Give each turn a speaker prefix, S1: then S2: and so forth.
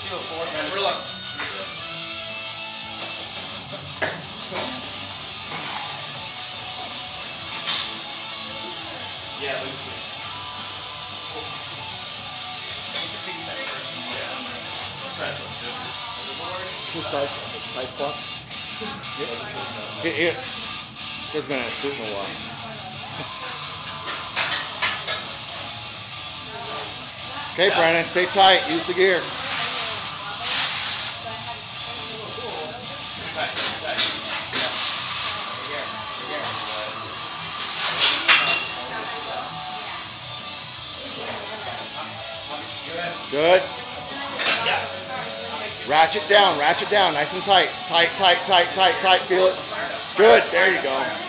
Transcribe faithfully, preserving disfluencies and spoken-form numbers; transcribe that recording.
S1: two oh four.
S2: We're like. Yeah, loose, loose.
S3: Two side, side spots. He, he, he's been in a suit in a while. Okay, Brandon, stay tight. Use the gear. Good. Ratchet down, ratchet down, nice and tight. Tight, tight, tight, tight, tight. Feel it. Good. There you go.